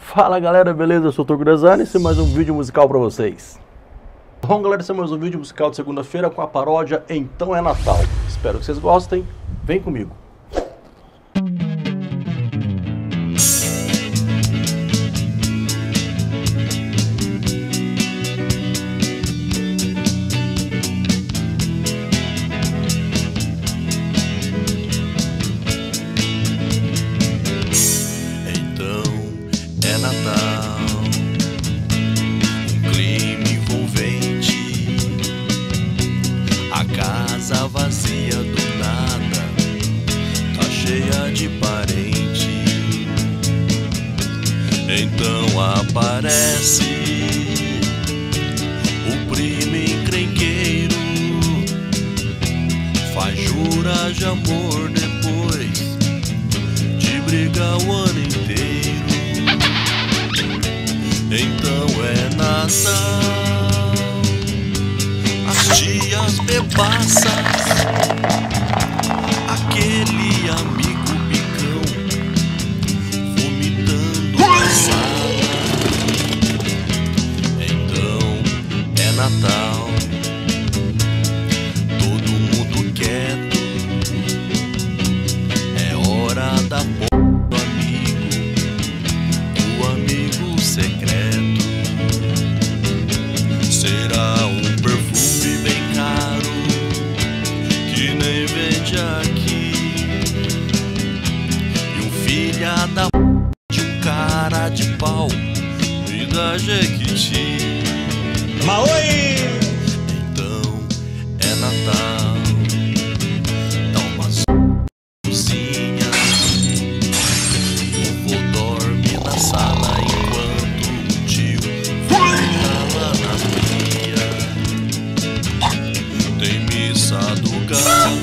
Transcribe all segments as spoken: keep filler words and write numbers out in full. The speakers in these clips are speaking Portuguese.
Fala galera, beleza? Eu sou o Toco Design e esse é mais um vídeo musical pra vocês. Bom galera, esse é mais um vídeo musical de segunda-feira com a paródia Então é Natal. Espero que vocês gostem, vem comigo. É Natal, um clima envolvente, a casa vazia do nada, tá cheia de parente. Então aparece o primo encrenqueiro, faz juras de amor depois de brigar o ano inteiro. Então é Natal, as tias bebaças, aquele amigo bicão vomitando na sala. Então é Natal, todo mundo quieto, é hora da porra do amigo, o amigo secreto. Será um perfume bem caro que nem vende aqui, e um filha da p... de um cara de pau e da Jequiti. Maoi! Então é Natal, dá umas cozinha, o vô dorme na sala enquanto o tio fica lá na pia. Tem missa do galo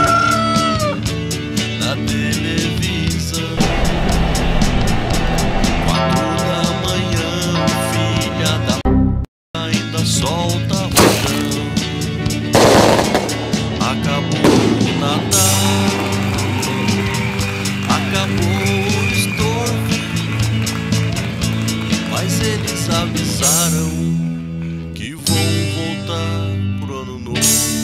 na televisão, quatro da manhã, filha da p... ainda solta rojão. Acabou o Natal, acabou o estorvo, mas eles avisaram que vão voltar pro ano novo.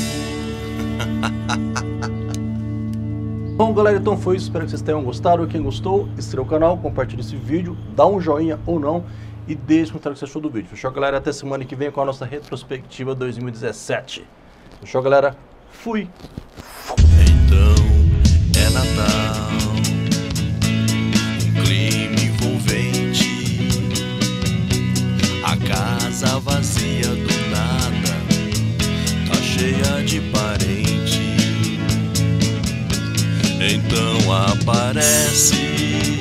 Bom galera, então foi isso, espero que vocês tenham gostado. Quem gostou, inscreva o canal, compartilhe esse vídeo, dá um joinha ou não e deixe um comentário o que você achou do vídeo. Fechou galera? Até semana que vem com a nossa retrospectiva dois mil e dezessete. Fechou galera? Fui! Então é Natal, um clima envolvente, a casa vazia do nada, tá cheia de parente. Então aparece